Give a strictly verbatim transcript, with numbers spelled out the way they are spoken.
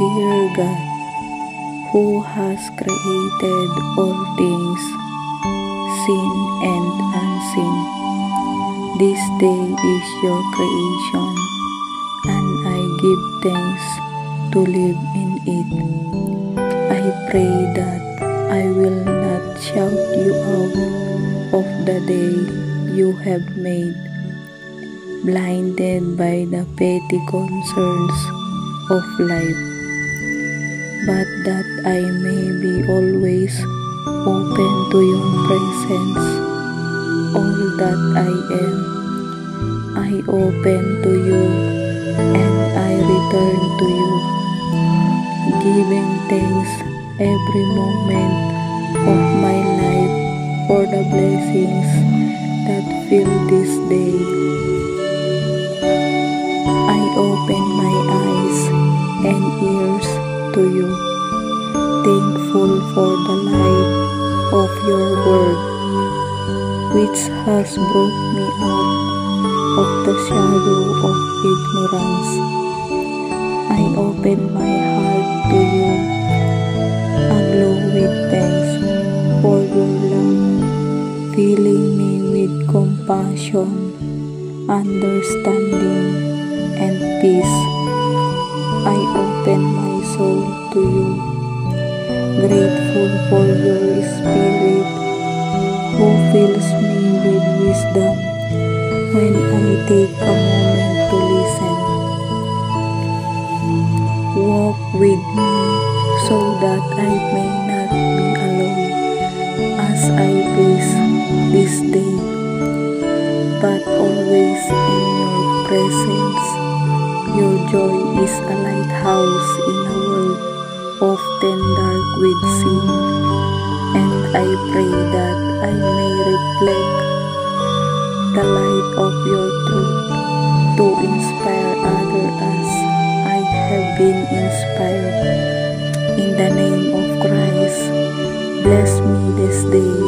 dear God, who has created all things, seen and unseen. This day is your creation, and I give thanks to live in it. I pray that I will not shout you out of the day you have made, blinded by the petty concerns of life, but that I may be always open to your presence. All that I am, I open to you, and I return to you, giving thanks every moment of my life for the blessings that fill this day. I open my eyes and ears to you, thankful for the light of your word, which has brought me out of the shadow of ignorance. I open my heart to you, aglow with thanks for your love, filling me with compassion, understanding, and peace. I open my soul to you, grateful for your Spirit, who fills me with wisdom when I take a moment to listen. Walk with me so that I may not be alone as I face this day, but always in your presence. Your joy is a lighthouse in a world often dark with sin, and I pray that I may reflect the light of your truth to inspire others as I have been inspired. In the name of Christ, bless me this day